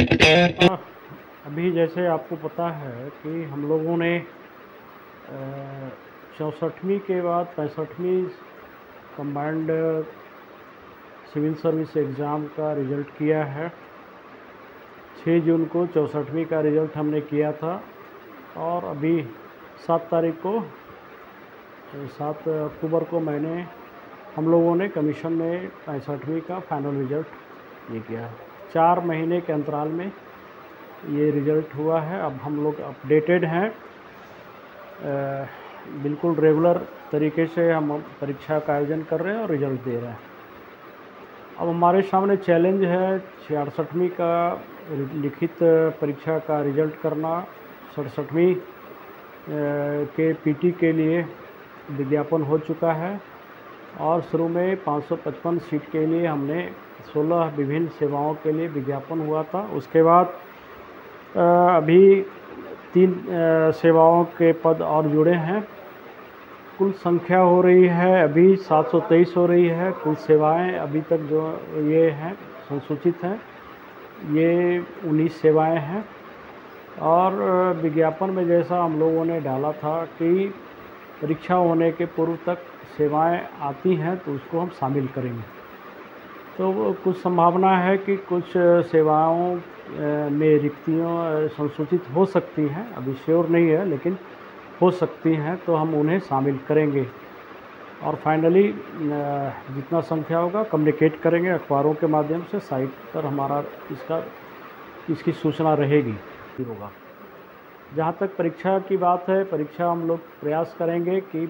अभी जैसे आपको पता है कि हम लोगों ने 64वीं के बाद 65वीं कंबाइंड सिविल सर्विस एग्ज़ाम का रिज़ल्ट किया है। 6 जून को 64वीं का रिज़ल्ट हमने किया था और अभी 7 अक्टूबर को हम लोगों ने कमीशन में 65वीं का फाइनल रिज़ल्ट ये किया। 4 महीने के अंतराल में ये रिज़ल्ट हुआ है। अब हम लोग अपडेटेड हैं, बिल्कुल रेगुलर तरीके से हम परीक्षा का आयोजन कर रहे हैं और रिज़ल्ट दे रहे हैं। अब हमारे सामने चैलेंज है 66वीं का लिखित परीक्षा का रिज़ल्ट करना। 67वीं के पीटी के लिए विज्ञापन हो चुका है और शुरू में 555 सीट के लिए हमने 16 विभिन्न सेवाओं के लिए विज्ञापन हुआ था। उसके बाद अभी 3 सेवाओं के पद और जुड़े हैं। कुल संख्या हो रही है अभी 723 हो रही है। कुल सेवाएं अभी तक जो ये हैं संसूचित हैं, ये 19 सेवाएं हैं। और विज्ञापन में जैसा हम लोगों ने डाला था कि परीक्षा होने के पूर्व तक सेवाएं आती हैं तो उसको हम शामिल करेंगे। तो कुछ संभावना है कि कुछ सेवाओं में रिक्तियाँ संसूचित हो सकती हैं, अभी श्योर नहीं है लेकिन हो सकती हैं, तो हम उन्हें शामिल करेंगे और फाइनली जितना संख्या होगा कम्युनिकेट करेंगे अखबारों के माध्यम से। साइट पर हमारा इसकी सूचना रहेगी होगा। जहाँ तक परीक्षा की बात है, परीक्षा हम लोग प्रयास करेंगे कि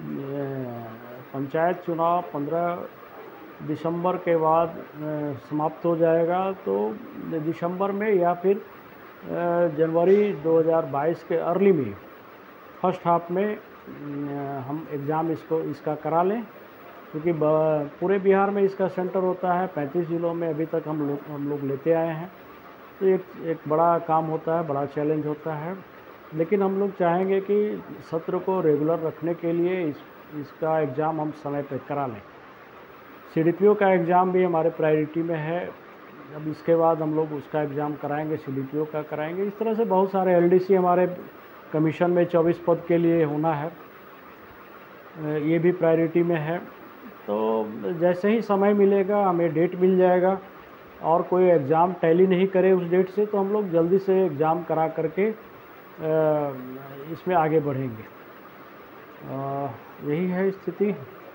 पंचायत चुनाव 15 दिसंबर के बाद समाप्त हो जाएगा, तो दिसंबर में या फिर जनवरी 2022 के अर्ली में फर्स्ट हाफ में हम एग्ज़ाम इसका करा लें, क्योंकि पूरे बिहार में इसका सेंटर होता है। 35 ज़िलों में अभी तक हम लोग लेते आए हैं। तो एक बड़ा काम होता है, बड़ा चैलेंज होता है, लेकिन हम लोग चाहेंगे कि सत्र को रेगुलर रखने के लिए इसका एग्ज़ाम हम समय पर करा लें। सीडीपीओ का एग्ज़ाम भी हमारे प्रायोरिटी में है। अब इसके बाद हम लोग उसका एग्ज़ाम कराएंगे, सीडीपीओ का कराएंगे। इस तरह से बहुत सारे एलडीसी हमारे कमीशन में 24 पद के लिए होना है, ये भी प्रायोरिटी में है। तो जैसे ही समय मिलेगा, हमें डेट मिल जाएगा और कोई एग्ज़ाम टैली नहीं करे उस डेट से, तो हम लोग जल्दी से एग्ज़ाम करा करके इसमें आगे बढ़ेंगे। यही है स्थिति।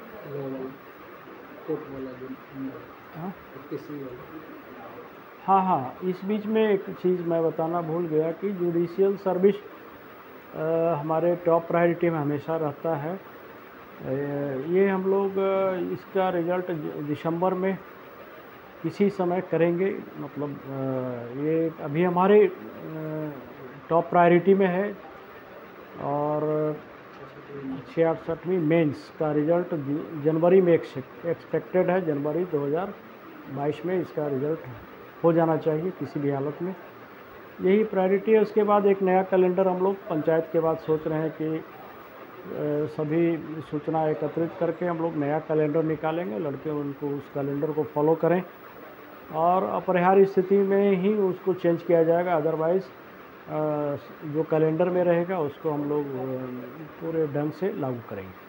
हाँ, इस बीच में एक चीज़ मैं बताना भूल गया कि जुडिशियल सर्विस हमारे टॉप प्रायोरिटी में हमेशा रहता है। ये हम लोग इसका रिज़ल्ट दिसंबर में किसी समय करेंगे। मतलब ये अभी हमारे टॉप प्रायोरिटी में है और 66वीं मेंस का रिज़ल्ट जनवरी में एक्सपेक्टेड है। जनवरी 2022 में इसका रिज़ल्ट हो जाना चाहिए किसी भी हालत में। यही प्रायोरिटी है। उसके बाद एक नया कैलेंडर हम लोग पंचायत के बाद सोच रहे हैं कि सभी सूचना एकत्रित करके हम लोग नया कैलेंडर निकालेंगे। लड़के उनको उस कैलेंडर को फॉलो करें और अपरिहार्य स्थिति में ही उसको चेंज किया जाएगा। अदरवाइज़ जो कैलेंडर में रहेगा उसको हम लोग पूरे ढंग से लागू करेंगे।